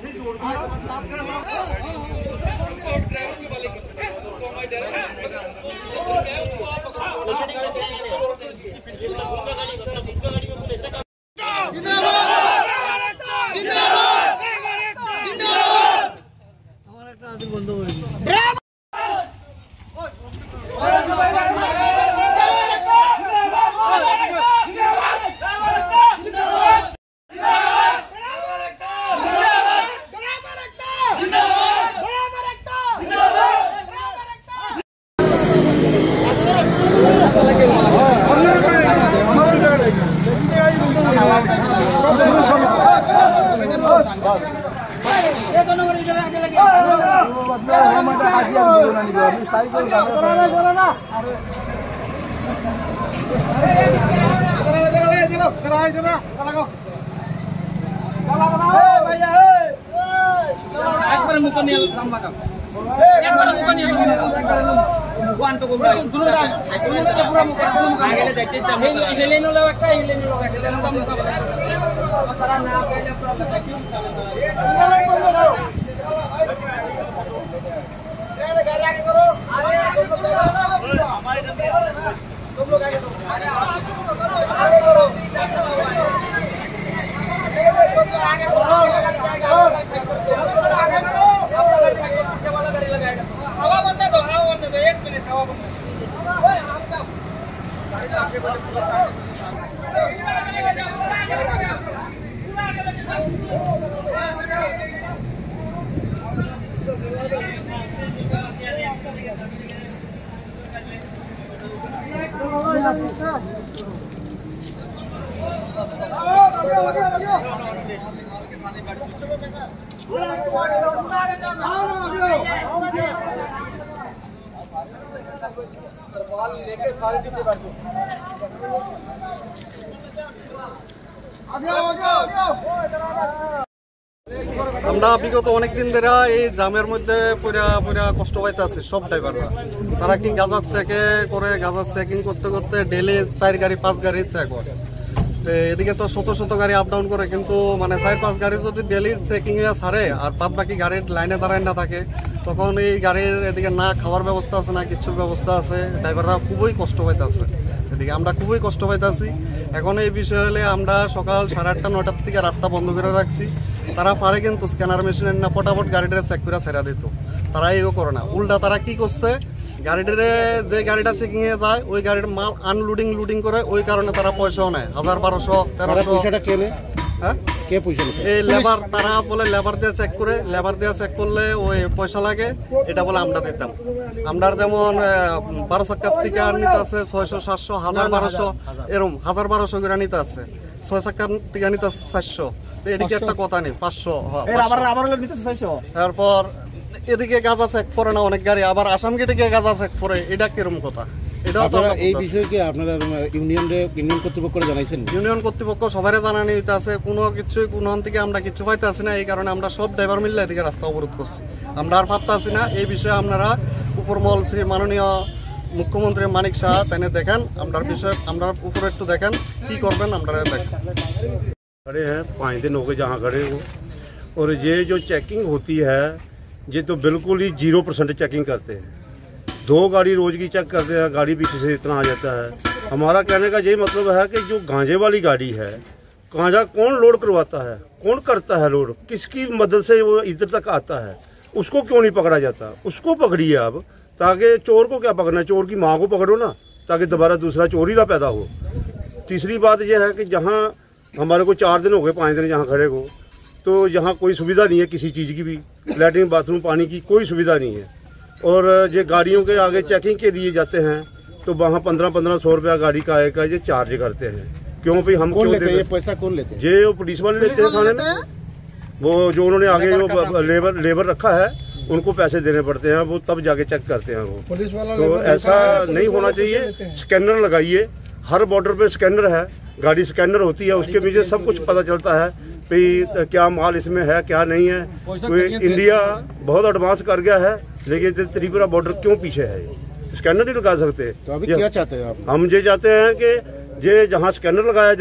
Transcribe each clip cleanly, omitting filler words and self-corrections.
আমরা বিগত অনেকদিন ধরে এই জামের মধ্যে পুরা পুরা কষ্ট পাইতেছি সব ড্রাইভাররা। তারা কি গাঁজা চেকে করে, গাঁজা চেকিং করতে করতে ডেলি 4 গাড়ি 5 গাড়ি চেক করে। এদিকে তো শত শত গাড়ি আপ ডাউন করে, কিন্তু মানে 4-5 গাড়ি যদি ডেলি চেকিং এ ছাড়ে আর বাদ বাকি গাড়ির লাইনে দাঁড়ায় না থাকে, তখন এই গাড়ির এদিকে না খাওয়ার ব্যবস্থা আছে না কিছুর ব্যবস্থা আছে। ড্রাইভাররা খুবই কষ্ট পাইতেছে, এদিকে আমরা খুবই কষ্ট পাইতেছি। এখন এই বিষয় হলে আমরা সকাল 8:30-9টার থেকে রাস্তা বন্ধ করে রাখছি। তারা পারে কিন্তু স্ক্যানার মেশিনের না ফটাফট গাড়িটা চেক করে ছেড়া দিত, তারা এও করে না। উল্টা তারা কি করছে, গাড়িটারে যে গাড়িটা চেকিং এ যায় ওই গাড়ির মাল আনলোডিং লোডিং করে, ওই কারণে তারা পয়সাও নেয় 1000-1200-1300। হ্যাঁ, এই লেবার তারা বলে লেবার দিয়ে চেক করে, লেবার দিয়ে চেক করলে ওই পয়সা লাগে, এটা বলে আমরা দিতাম। আমরা যেমন 12 চাকার থেকে নিতে আছে 600-700, 1000-1200 এরকম 1000-1200 করে নিতে আছে। 6 চাকার থেকে নিতে আছে 400। এদিকে একটা কথা নেই 500। তারপর এদিকে গাঁজা চেক করে না অনেক গাড়ি, আবার আসাম গেটে গিয়ে গাঁজা চেক করে, এটা কিরম কথা? এই বিষয়ে কি আপনারা ইউনিয়ন কর্তৃপক্ষ জানাইছেন? ইউনিয়ন কর্তৃপক্ষ সবাই জানানি হইতেছে, কোনো কিছু কোনো থেকে আমরা কিছু পাইতে আসি না। এই কারণে আমরা সব ড্রাইভার মিললে এদিকে রাস্তা অবরোধ করছি। আমরা আর ভাবতে আসি না এই বিষয়ে। আপনারা উপরমহল শ্রী মাননীয় मुख्यमंत्री मानिक शाह तेने देखें विषय ऊपर एक देखें की करबें देखें। खड़े हैं 5 दिन हो गए जहाँ खड़े हो, और ये जो चेकिंग होती है ये तो बिल्कुल ही 0% चेकिंग करते हैं। 2 गाड़ी रोज की चेक करते हैं, गाड़ी पीछे से इतना आ जाता है। हमारा कहने का यही मतलब है कि जो गांजे वाली गाड़ी है, गांजा कौन लोड करवाता है, कौन करता है लोड, किसकी मदद से वो इधर तक आता है, उसको क्यों नहीं पकड़ा जाता? उसको पकड़िए अब, ताकि चोर को क्या पकड़ना, चोर की माँ को पकड़ो ना, ताकि दोबारा दूसरा चोर ही ना पैदा हो। तीसरी बात यह है कि जहाँ हमारे को 4 दिन हो गए 5 दिन जहाँ खड़े को, तो यहाँ कोई सुविधा नहीं है किसी चीज़ की भी, लैट्रिन बाथरूम पानी की कोई सुविधा नहीं है। और ये गाड़ियों के आगे चेकिंग के लिए जाते हैं तो वहाँ 1500 रुपया गाड़ी का आएगा ये चार्ज करते हैं। क्यों भाई हम कौन लेते हैं ये पैसा? कौन लेते हैं? ये पुलिस वाले लेते हैं थाने में, वो जो उन्होंने आगे जो लेबर रखा है उनको पैसे देने पड़ते हैं, वो तब जाके चेक करते हैं वो। पुलिस वाला तो ऐसा नहीं होना चाहिए। स्कैनर लगाइए, हर बॉर्डर पे स्कैनर है, गाड़ी स्कैनर होती है, उसके पीछे सब कुछ पता चलता है भाई क्या माल इसमें है क्या नहीं है। कोई इंडिया बहुत एडवांस कर गया है, लेकिन त्रिपुरा बॉर्डर क्यों पीछे है? स्कैनर नहीं लगा सकते। तो अभी क्या चाहते हैं आप? हम ये चाहते हैं कि ये जहाँ स्कैनर लगाया जाए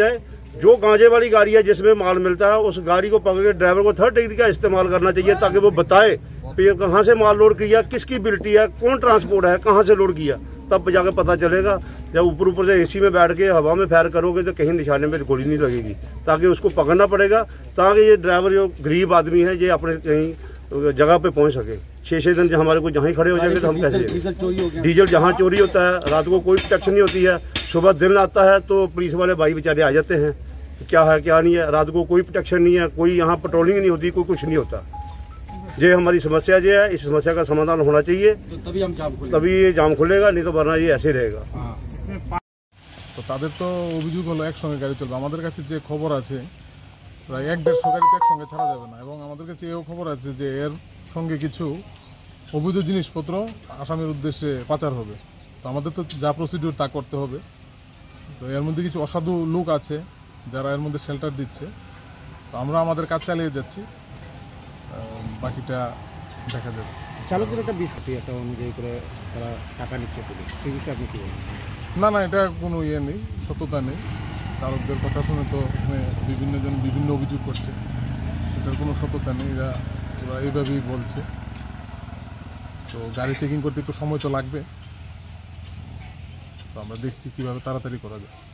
जो गांजे वाली गाड़ी है जिसमें माल मिलता है उस गाड़ी को पकड़ के ड्राइवर को 3rd डिग्री का इस्तेमाल करना चाहिए, ताकि वो बताए कि ये कहाँ से माल लोड किया, किसकी बिल्टी है, कौन ट्रांसपोर्ट है, कहाँ से लोड किया, तब जाकर पता चलेगा। जब ऊपर से एसी में बैठ के हवा में फायर करोगे तो कहीं निशाने में गोली नहीं लगेगी, ताकि उसको पकड़ना पड़ेगा, ताकि ये ड्राइवर जो गरीब आदमी है ये अपने कहीं जगह पे पहुंच सके। 6-6 दिन हमारे को जहाँ खड़े हो जाएंगे तो हम कैसे? डीजल जहाँ चोरी होता है, रात को कोई प्रोटेक्शन नहीं होती है, सुबह दिन आता है तो पुलिस वाले भाई बेचारे आ जाते हैं, क्या है क्या नहीं है, रात को कोई प्रोटेक्शन नहीं है, कोई यहाँ पेट्रोलिंग नहीं होती, कोई कुछ नहीं होता। ये हमारी समस्या जो है, इस समस्या का समाधान होना चाहिए, तभी ये जाम खुलेगा, नहीं तो वरना ये ऐसे रहेगा। তো তাদের তো অভিযোগ হলো একসঙ্গে গাড়ি চলবে। আমাদের কাছে যে খবর আছে প্রায় 1-150 গাড়িতে একসঙ্গে ছাড়া যাবে না, এবং আমাদের কাছে এও খবর আছে যে এর সঙ্গে কিছু অবৈধ জিনিসপত্র আসামের উদ্দেশ্যে পাচার হবে। তো আমাদের তো যা প্রসিডিউর তা করতে হবে। তো এর মধ্যে কিছু অসাধু লোক আছে যারা এর মধ্যে শেল্টার দিচ্ছে, তো আমরা আমাদের কাজ চালিয়ে যাচ্ছি, বাকিটা দেখা যাবে। চালকের একটা বিষয় একটা অনুযায়ী করে তারা টাকা নিচ্ছে, সেই বিষয়ে আপনি কি বলেন? না না, এটা কোনো ইয়ে নেই, সত্যতা নেই। চালকদের কথা শুনে তো এখানে বিভিন্ন জন বিভিন্ন অভিযোগ করছে, এটার কোনো সত্যতা নেই, ওরা এইভাবেই বলছে। তো গাড়ি চেকিং করতে একটু সময় তো লাগবে, তো আমরা দেখছি কীভাবে তাড়াতাড়ি করা যায়।